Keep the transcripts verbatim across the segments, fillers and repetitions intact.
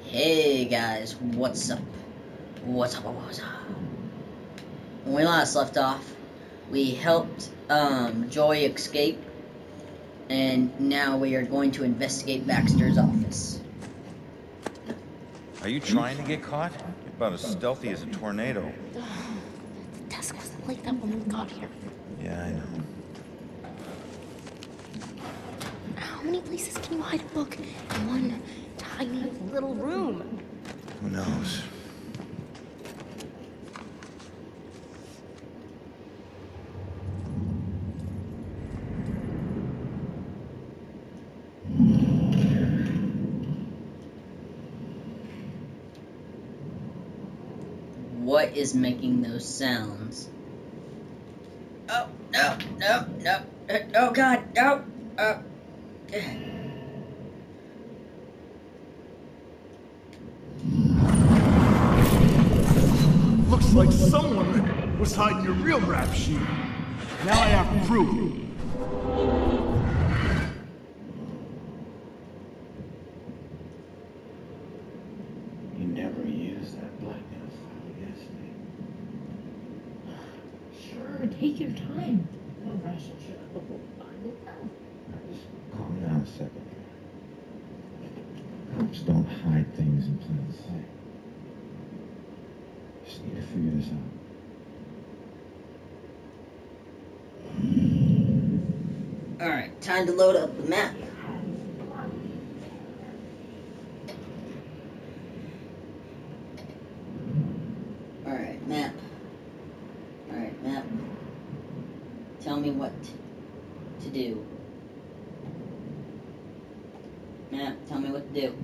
Hey guys, what's up? What's up? What's up? When we last left off, we helped um, Joy escape, and now we are going to investigate Baxter's office. Are you trying to get caught? You're about as stealthy as a tornado. The desk wasn't like that when we got here. Yeah, I know. How many places can you hide a book in one tiny little room? Who knows? What is making those sounds? Oh, no, no, no. Uh, oh, God, no. Uh, Looks like someone was hiding your real rap sheet. Now I have proof. You never use that blackmail file against me. Sure, take your time. No rush. Just calm down a second. Cops don't hide things in plain sight. Just need to figure this out. Alright, time to load up the map. Alright, map. Alright, map. Tell me what to do. Map, tell me what to do.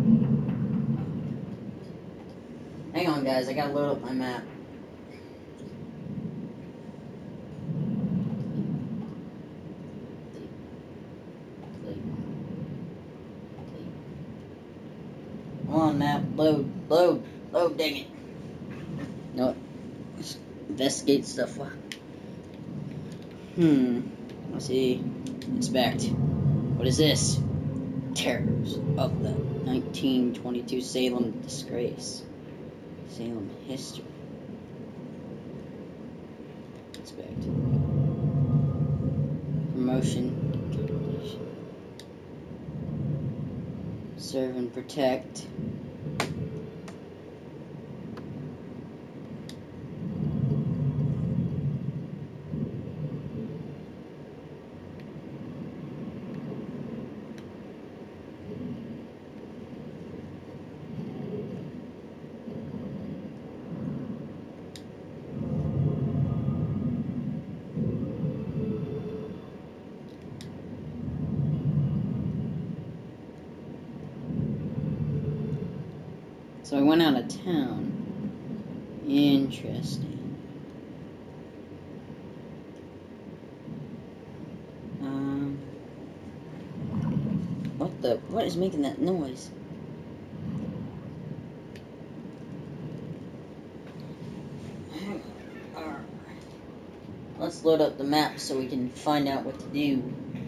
Hang on, guys, I gotta load up my map. Come on, map, load, load, load, dang it. No, let's investigate stuff. Hmm, let's see. Inspect. What is this? Terrors of the nineteen twenty-two Salem disgrace. Salem history. Inspect. Promotion. Serve and protect. So I went out of town. Interesting. Um, what the? What is making that noise? Alright. Let's load up the map so we can find out what to do.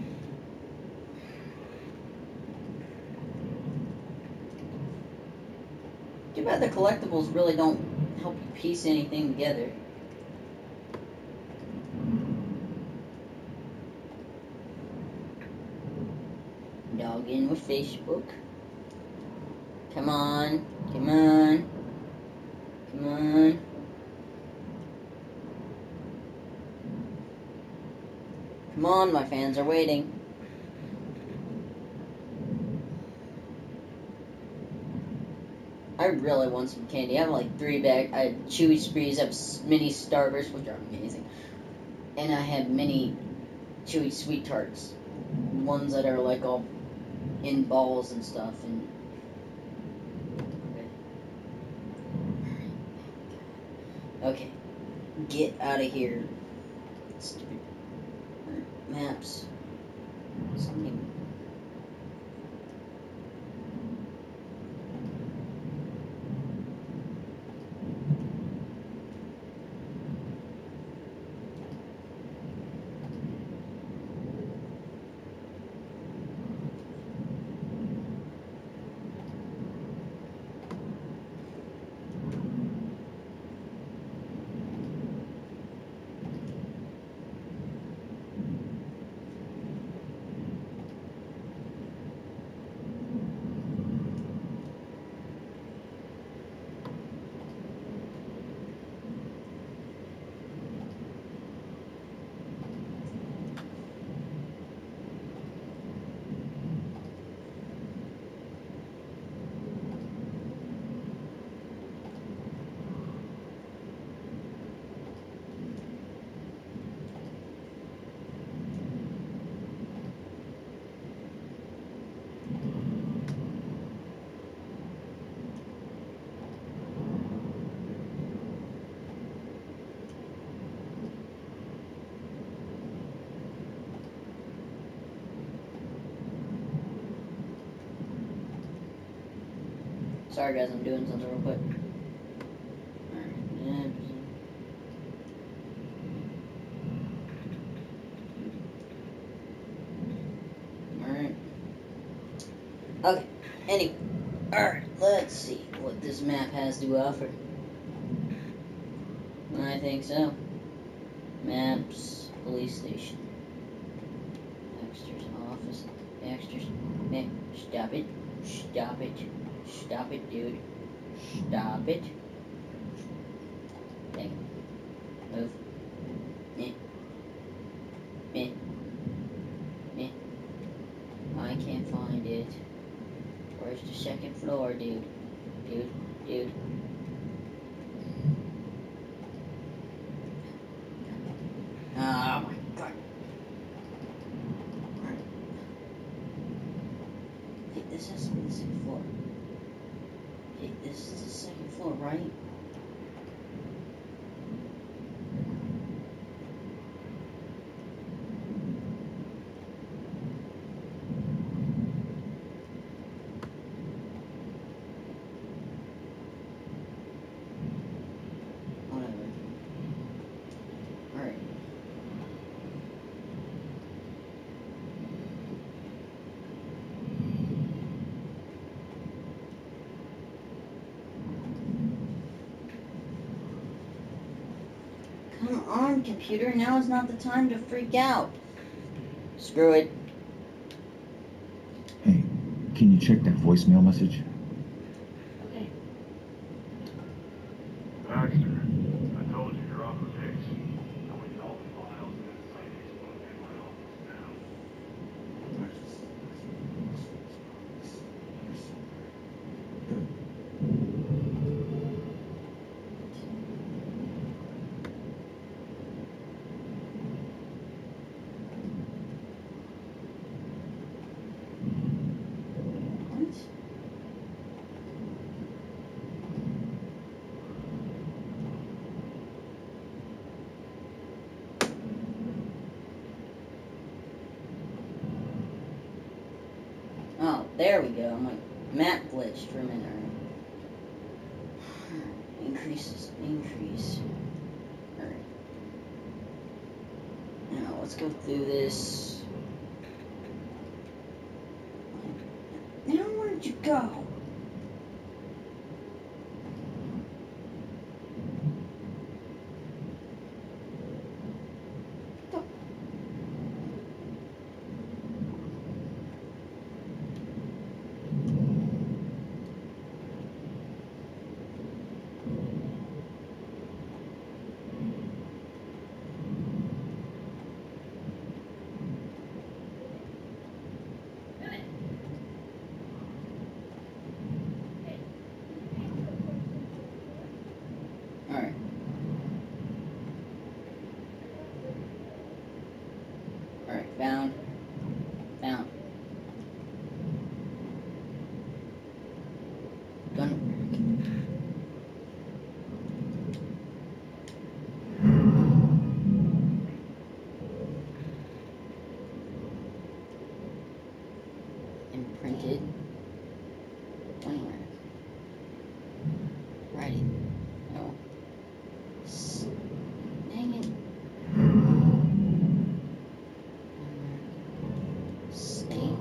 Too bad the collectibles really don't help you piece anything together. Log in with Facebook. Come on, come on, come on. Come on, my fans are waiting. I really want some candy. I have like three bags. I had Chewy Sprees, I have mini Starbursts, which are amazing. And I have mini Chewy Sweet Tarts. Ones that are like all in balls and stuff. And okay. Get out of here. Stupid maps. Something. Sorry guys, I'm doing something real quick. Alright. Okay, anyway. Alright, let's see what this map has to offer. I think so. Maps, police station. Baxter's office. Baxter's. Man, stop it. Stop it. Stop it, dude. Stop it. Dang it. Move. Meh. Meh. Meh. I can't find it. Where's the second floor, dude? Dude, dude. Oh my god. Alright. Hey, this has to be the second floor. Hey, this is the second floor, right? Whatever. Alright. Come on, computer, now is not the time to freak out. Screw it. Hey, can you check that voicemail message? Okay. Baxter, I told you you're off the case. I went all the files and that site exploded in my office now. What? Oh, there we go. I'm like, map glitched for a minute. Alright. Increases, increase. Alright. Now, let's go through this. Now, where'd you go? Alright. Alright, found. Found. Done. Imprinted. Anywhere. Writing. No. S- Dang it. State.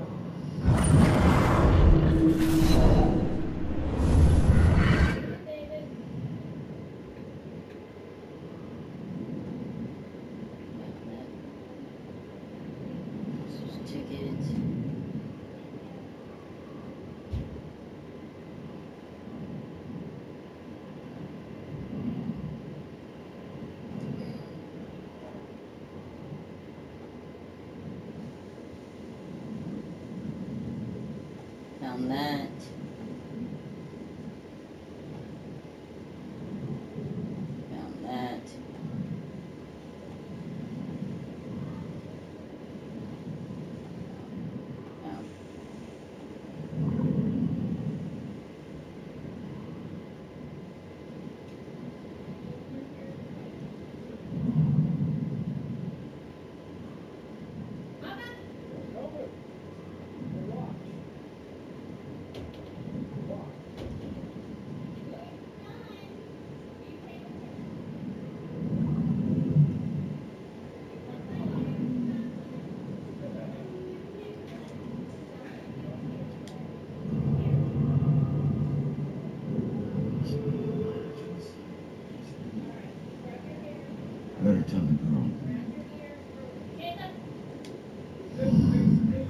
This is a ticket. Found that. Found that. Found.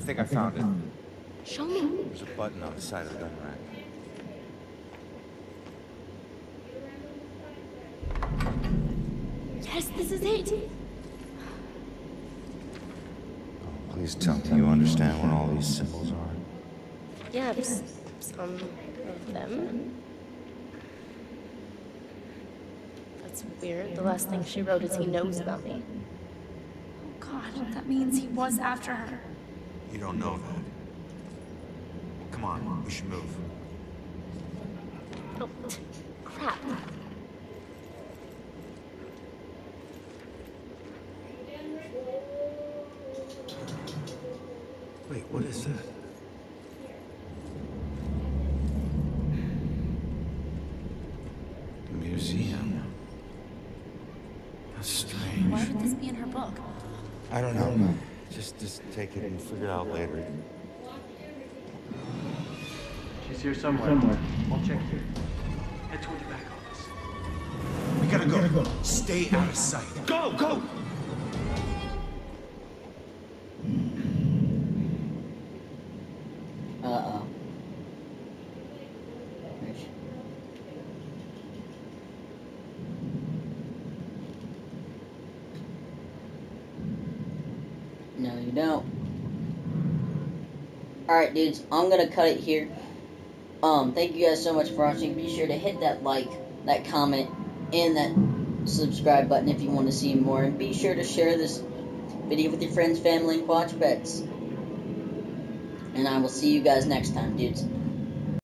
think I found it. Show me. There's a button on the side of the gun rack. Yes, this is it. Oh, please tell me you understand what all these symbols are. Yes, some of them. That's weird. The last thing she wrote is he knows about me. Oh God, that means he was after her. You don't know that. Come on, we should move. Oh, crap. Wait, what is that? Museum. That's strange. Why would this be in her book? I don't know. Just, just take it and figure it out later. She's here somewhere. Somewhere. I'll check here. Head toward the back office. We gotta go. go. Stay out of sight. Go, go! Uh-oh. No, you don't. Alright, dudes, I'm gonna cut it here. Um, thank you guys so much for watching. Be sure to hit that like, that comment, and that subscribe button if you want to see more. And be sure to share this video with your friends, family, and watch pets. And I will see you guys next time, dudes.